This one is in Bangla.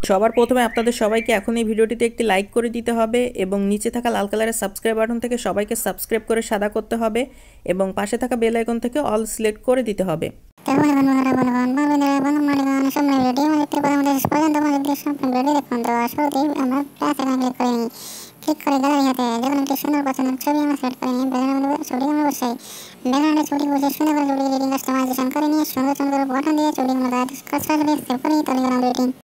সবার প্রথমে আপনাদের সবাইকে এখন এই ভিডিওটিতে একটি লাইক করে দিতে হবে এবং নিচে থাকা লাল কালারের সাবস্ক্রাইব বাটন থেকে সবাইকে সাবস্ক্রাইব করে সাদা করতে হবে এবং পাশে থাকা বেল আইকন থেকে অল সিলেক্ট করে দিতে হবে। ক্লিক করে গ্যালারি হাতে যেমন একটি সুন্দর পছন্দের ছবি আমরা সিলেক্ট করে নিই। ব্যাকগ্রাউন্ডে ছবিটি আমরা বসাই। ব্যাকগ্রাউন্ডে ছবিটি বসে সুন্দর করে ছবিটি রেটিং কাস্টমাইজেশন করে নিয়ে সুন্দর সুন্দর বটন দিয়ে ছবিটি আমরা সেভ করে তৈরি করলাম রেটিং।